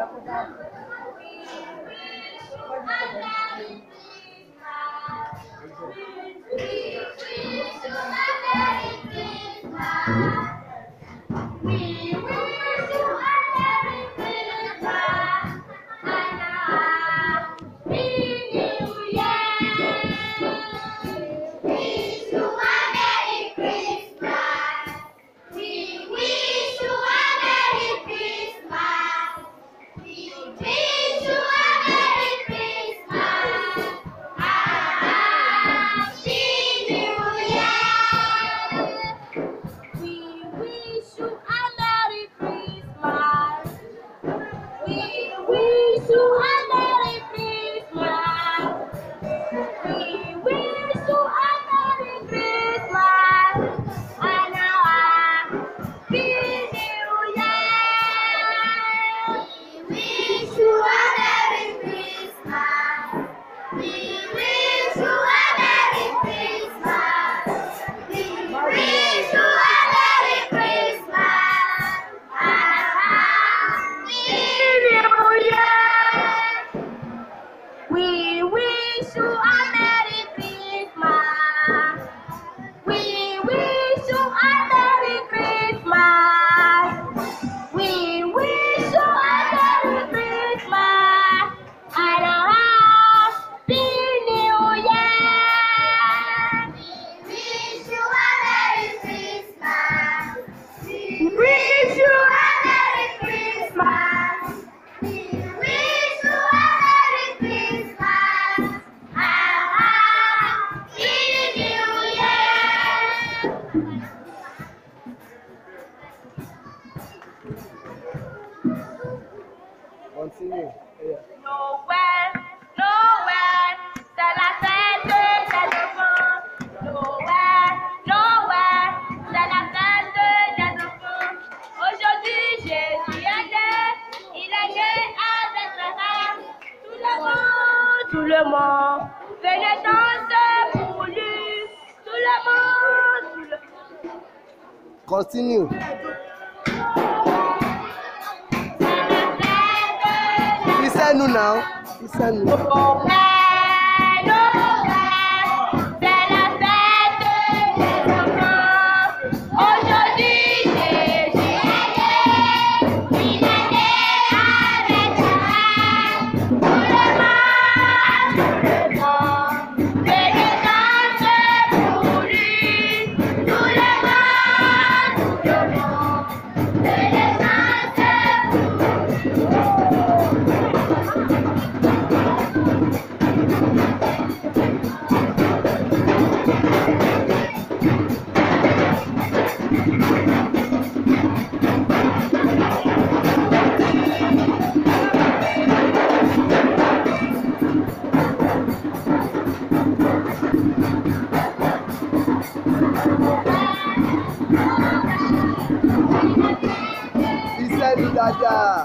Continue. Yeah. Noël, Noël, c'est la fête des enfants. Noël, Noël, c'est la fête des enfants. Aujourd'hui, Jésus est né, il est né avec la reine. Tout le monde, venez danser pour lui. Tout le monde. Continue. Listen now. Listen now. Listen, Dada.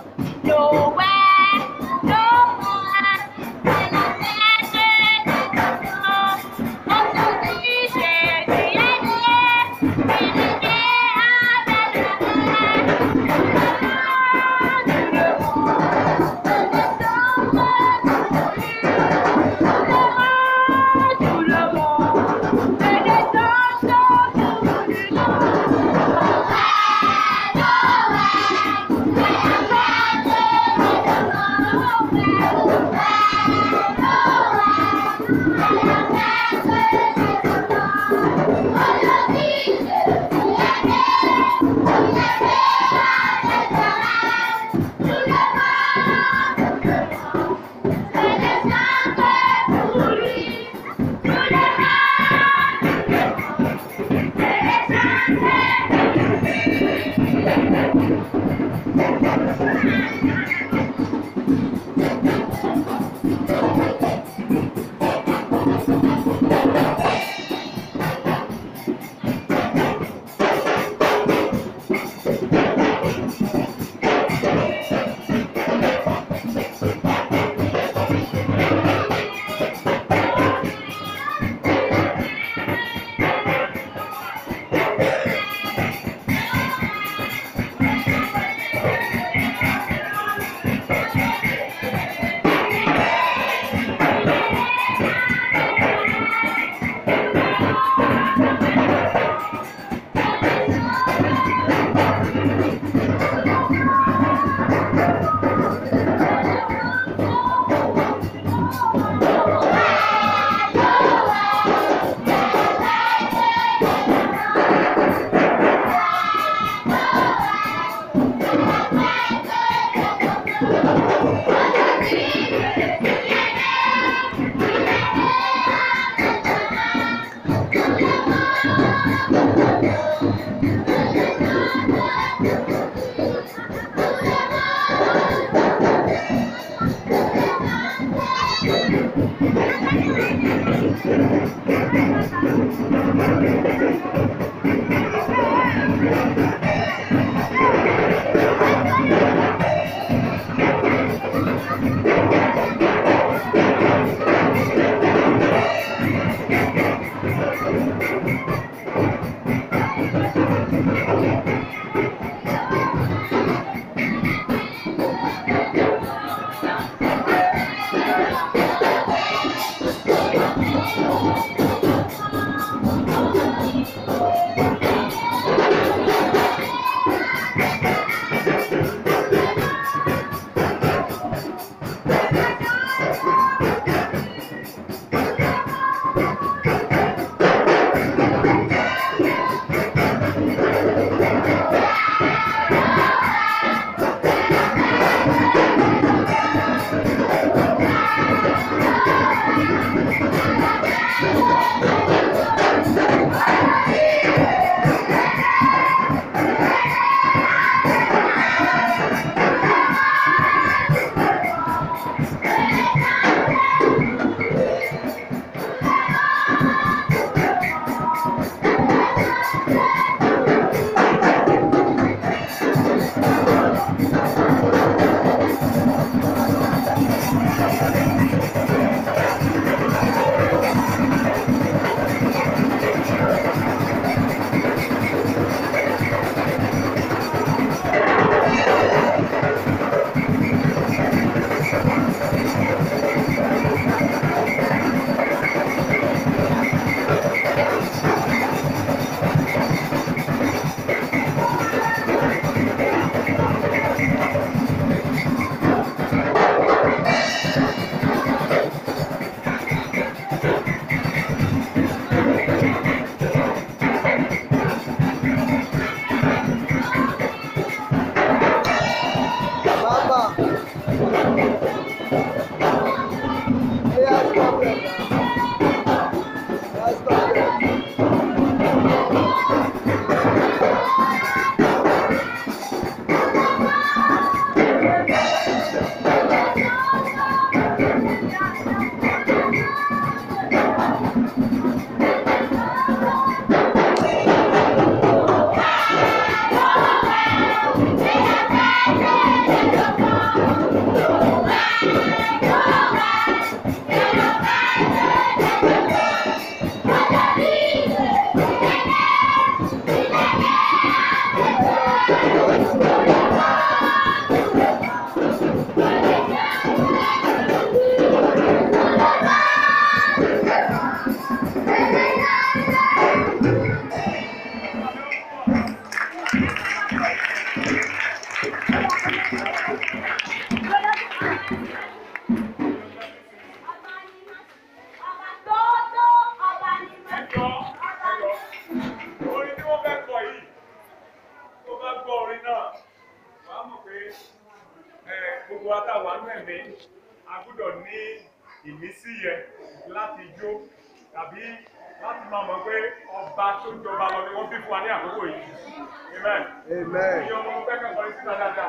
ìmísí yẹn láti jó tàbí láti máa mọ̀ pé ọba tó jọba lọ ni wọ́n bí fún wa ní àkókò yìí. Amen. Amen. Ìyá ọmọ ọgbẹ́ kẹ́kọ̀ọ́ sí dáadáa.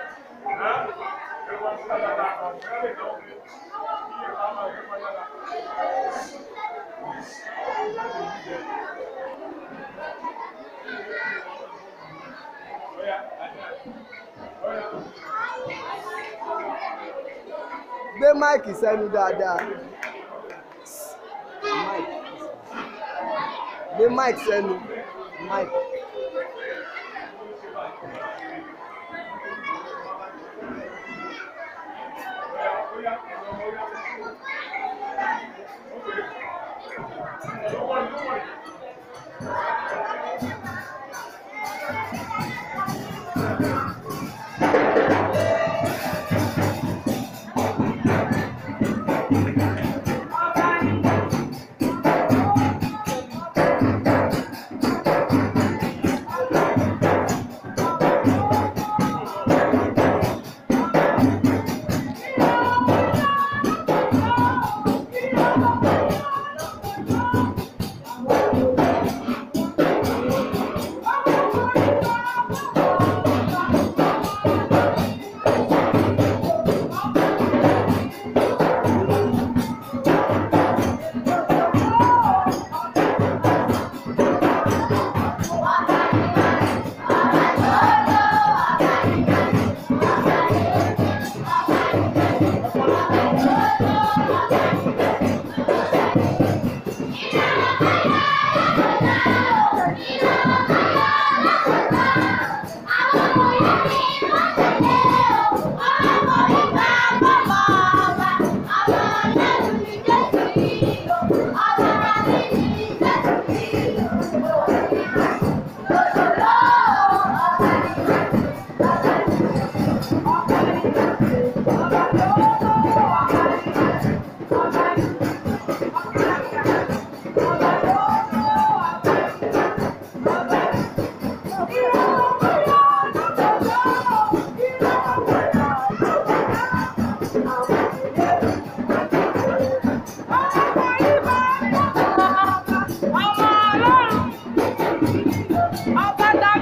Ẹ̀wọ̀n sí dáadáa. Ọ̀gbẹ́ lè náwó pé iye ká máa gbé wọn yára. Gbé máìkì sẹ́nu dáadáa. Gbé máìkì sẹ́nu. Máìkì.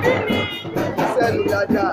sẹ́nu dáadáa.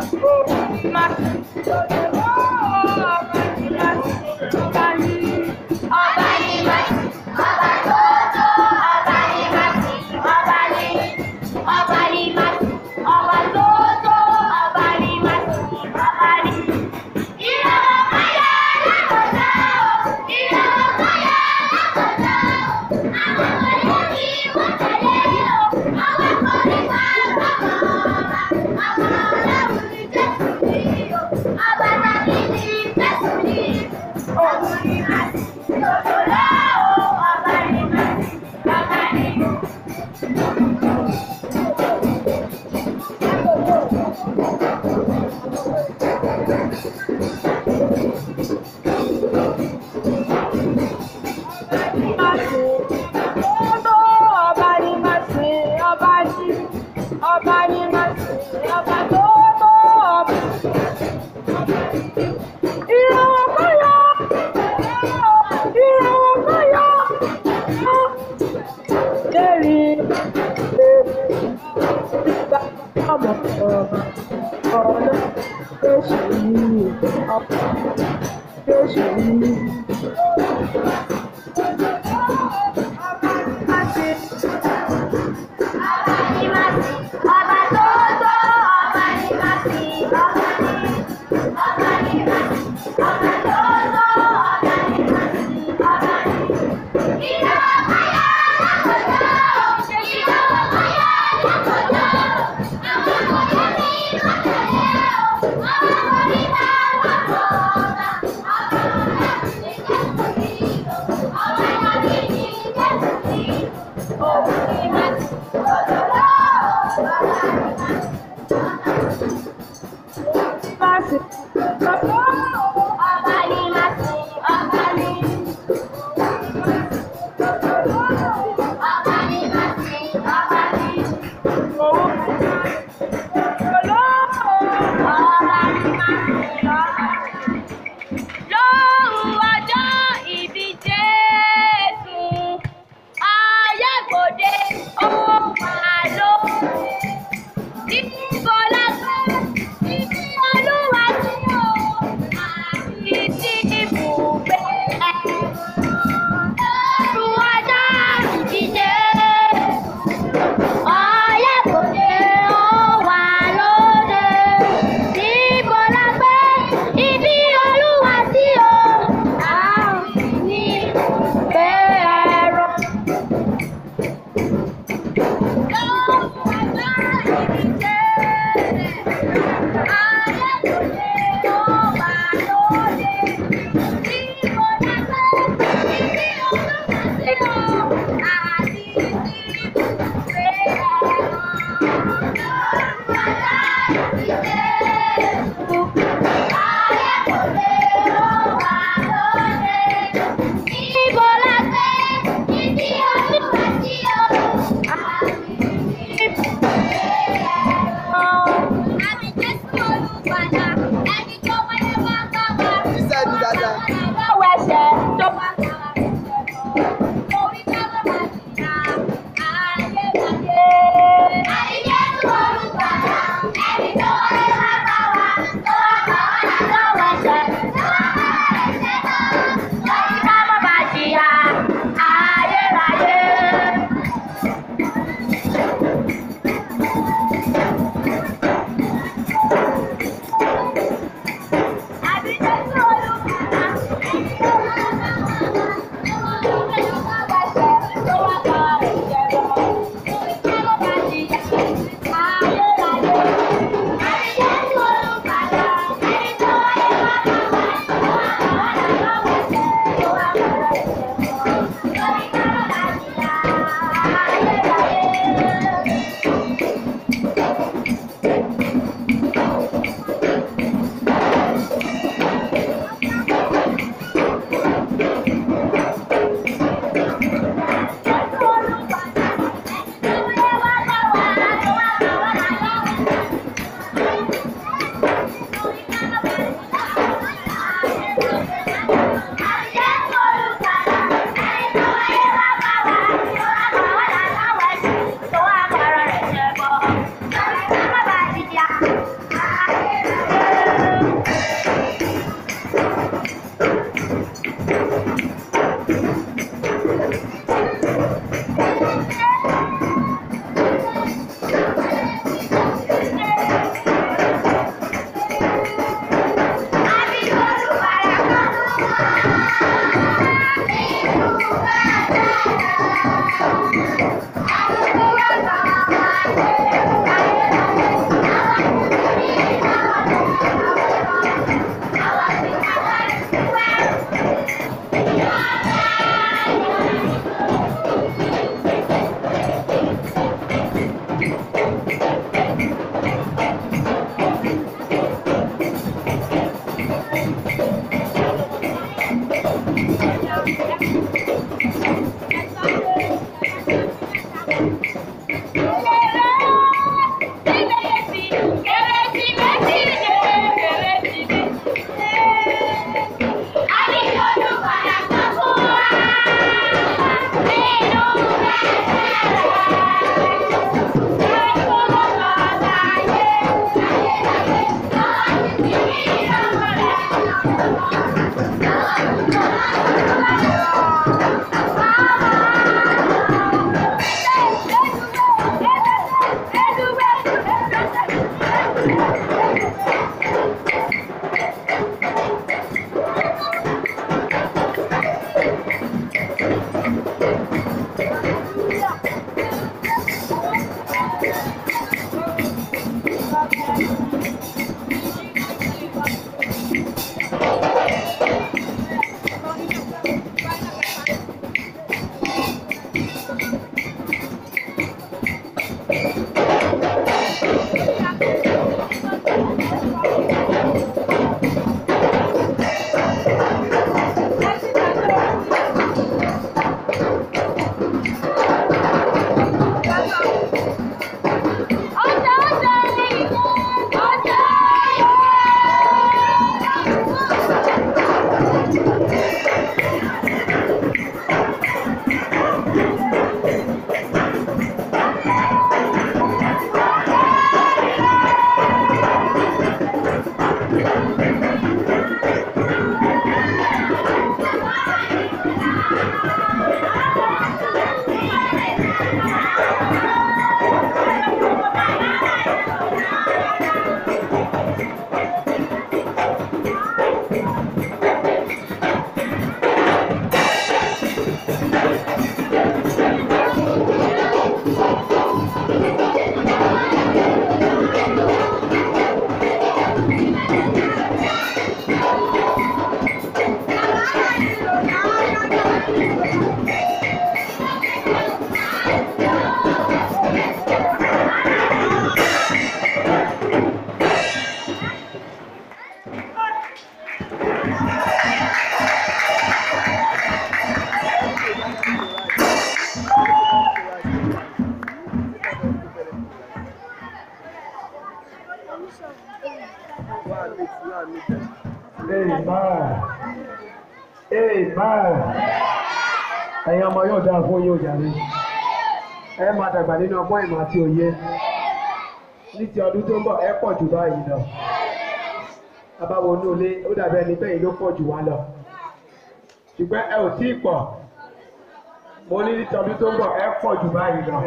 Ẹ̀yin ọmọ yóò dáa fún yóò jàre. Ẹ máa dàgbà nínú ọgbọ́n ìmọ̀ àti òye. Ní ti ọdún tó ń bọ̀, ẹ pọ̀ jù báyìí lọ. Abáwo inú ilé, ó dàbí ẹni bẹ́ẹ̀ ló pọ̀ jù wá lọ. Ṣùgbọ́n ẹ ò tíì pọ̀. Mo ní ti ọdún tó ń bọ̀, ẹ pọ̀ jù báyìí lọ.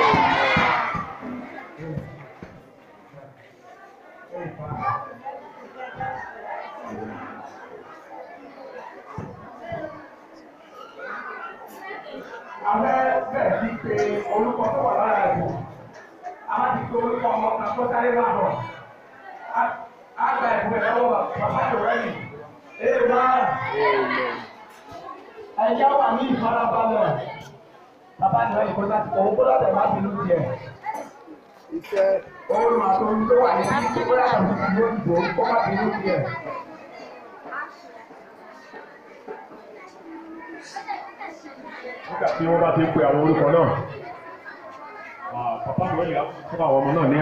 Àwọn bẹ́ẹ̀ ti pe orúkọ tó wà lára ẹ̀bùn. Àwọn ti pe orúkọ ọmọ kan tó sáré máa bọ̀. A gba ẹ̀bùn ẹ̀ lọ́wọ́ bàbá Yorùbá. Ẹ̀yà wà ní ìfarabalẹ̀. Bàbá Yorùbá kò láti òun kó láti má bínú tiẹ̀. Iṣẹ́. Oòrùn àtòrun tó wà ní ìdíje àti ìdíje òdìbò kó má bínú tiẹ̀. Nígbà tí wọ́n bá ti ń pe àwọn orúkọ náà, bàbá mi wọ́n fún àwọn ọmọ náà ní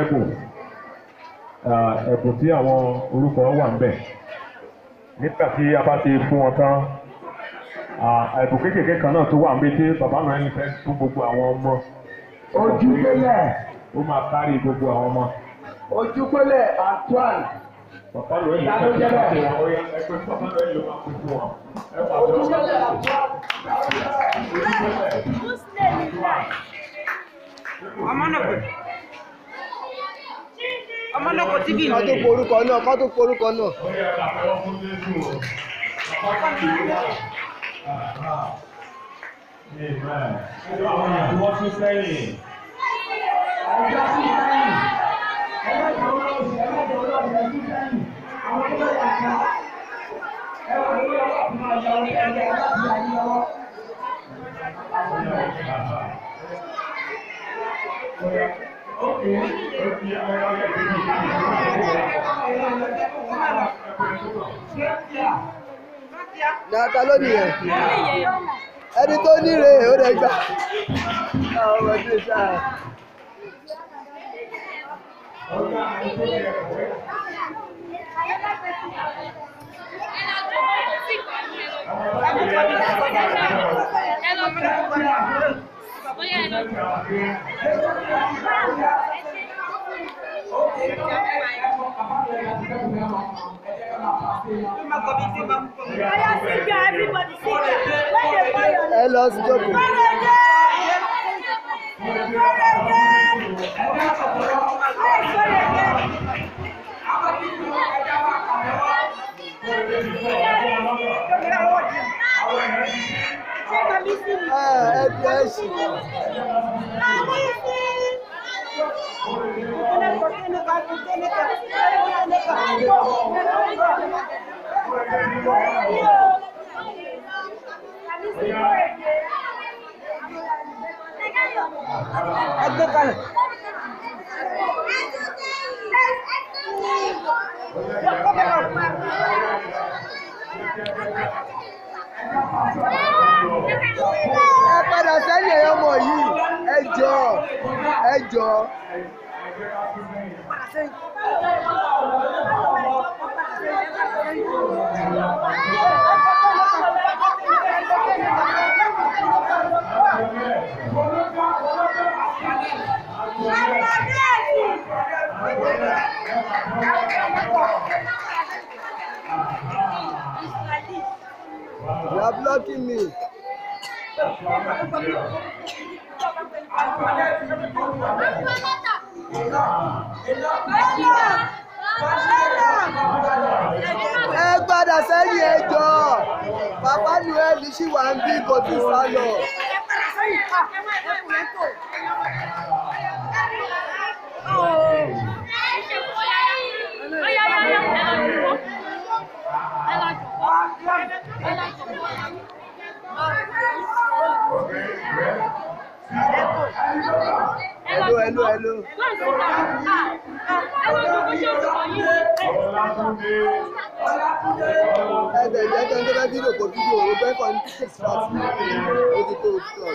ẹ̀bùn tí àwọn orúkọ wà ń bẹ̀. Nígbà tí a bá ti fún wọn tán, ẹ̀bùn kéékèèké kan náà tó wà ń bẹ̀ tí bàbá mi wọ́n fẹ́ fún gbogbo àwọn ọmọ. Ojúgbélẹ̀. Ó máa kárí gbogbo àwọn ọmọ. Ojúgbélẹ̀ Antoine. Bàbá mi wọ́n fẹ́ fún wọn. Ẹgbẹ́ bàbá mi wọ́n máa pín fún wọn. Ojúgbélẹ̀ Antoine. Ọmọ náà kò tí bí Kọ́ tó porúkọ náà, kọ́ tó porúkọ náà. Wọ́n tún sẹ́yìn. Nàta lónìí yẹn. Ẹni tó níre ó lè gbà. Àwọn ọmọdé sáà. Ẹ lọ sí jókòó. Ẹ padà sẹ́yìn ẹ̀yọ́ ọmọ yìí, ẹ jọ̀ọ́, ẹ jọ̀ọ́. You are blocking me. Ẹ gbádà sẹ́yìn ẹ jọ̀ọ́. Bàbá Noel ṣì wà ń bí kò tí sá lọ. Hello. Ẹ̀bẹ̀ ìjẹ́ tó ń tó bá fídíò kò fídíò òun bẹ́ẹ̀ kọ́ ní ìsìláàtì ó ti tó òtítọ́.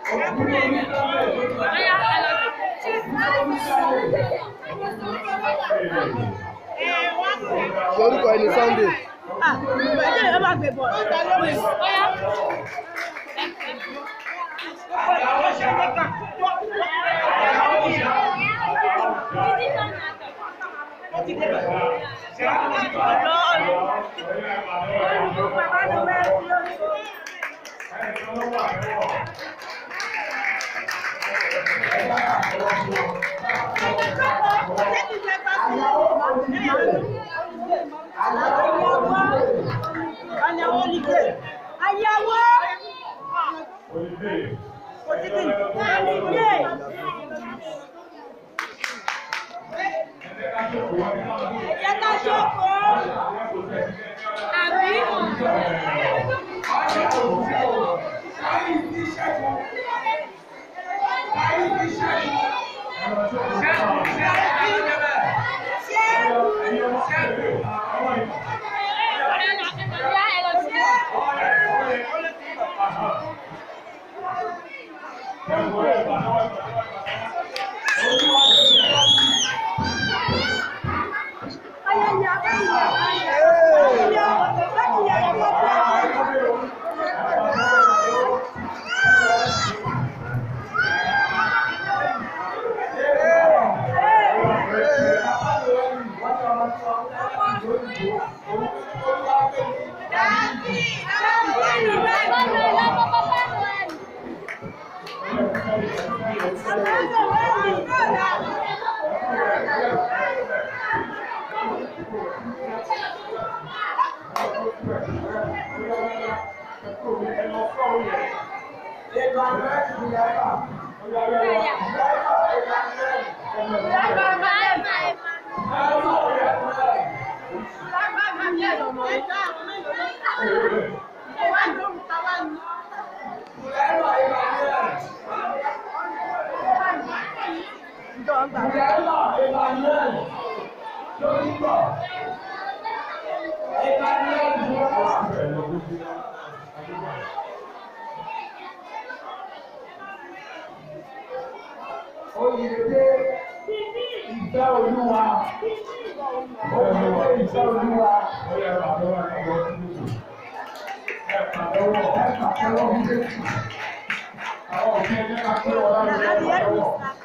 Orúkọ ẹni Sunday. Ẹ máa gbé bọ̀. Oyèdè ìfẹ́ Olúwa. Oyèdè ìfẹ́ Olúwa. Oyè pàtẹ́wọ́ ẹ̀kọ́ Jésù. Pàtẹ́wọ́ Jésù. Àwọn òfin ẹgbẹ́ ká pé ọ̀la lórí pàtẹ́wọ́.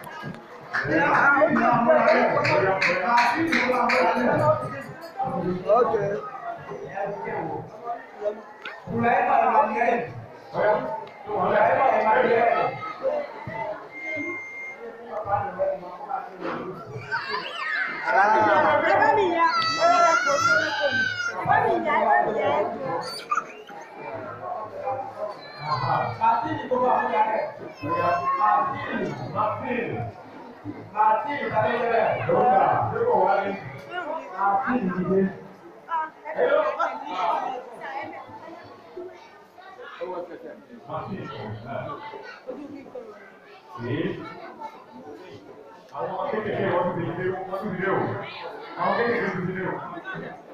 Okay. Àwọn kékeré wọ́n ti dé o. Àwọn kékeré ti dé o.